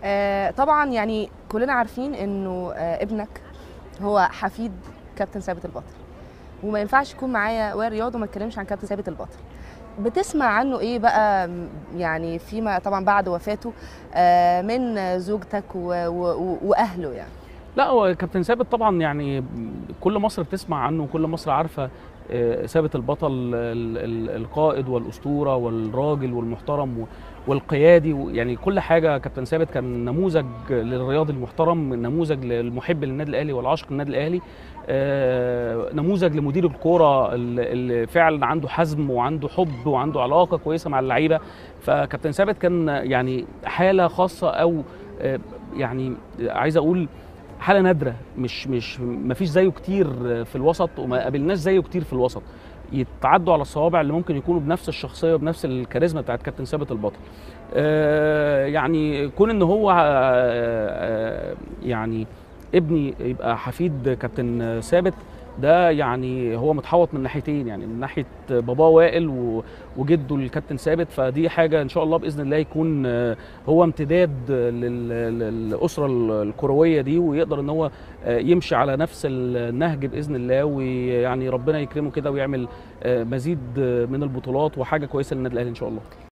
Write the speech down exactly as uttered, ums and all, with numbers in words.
آه طبعا يعني كلنا عارفين انه آه ابنك هو حفيد كابتن ثابت البطل، وما ينفعش يكون معايا وائل رياض وما اتكلمش عن كابتن ثابت البطل. بتسمع عنه ايه بقى يعني فيما طبعا بعد وفاته آه من زوجتك و- و- واهله يعني؟ لا، هو كابتن ثابت طبعا يعني كل مصر بتسمع عنه وكل مصر عارفه. آه، ثابت البطل، ال- ال- القائد والاسطوره والراجل والمحترم و- والقيادي، يعني كل حاجه. كابتن ثابت كان نموذج للرياضي المحترم، نموذج للمحب للنادي الاهلي والعاشق للنادي الاهلي، آه، نموذج لمدير الكوره اللي اللي فعلا عنده حزم وعنده حب وعنده علاقه كويسه مع اللعيبه. فكابتن ثابت كان يعني حاله خاصه، او آه، يعني عايز اقول حاله نادره، مش مش ما فيش زيه كتير في الوسط، وما قابلناش زيه كتير في الوسط يتعدوا على الصوابع اللي ممكن يكونوا بنفس الشخصيه وبنفس الكاريزما بتاعت كابتن ثابت البطل. آه يعني كون ان هو آه آه يعني ابني يبقى حفيد كابتن ثابت، ده يعني هو متحوط من ناحيتين، يعني من ناحيه باباه وائل و- وجده الكابتن ثابت. فدي حاجه ان شاء الله باذن الله يكون آه، هو امتداد لل- للاسره الكرويه دي، ويقدر ان هو آه، يمشي على نفس النهج باذن الله، ويعني ربنا يكرمه كده ويعمل آه، مزيد من البطولات وحاجه كويسه للنادي الاهلي ان شاء الله.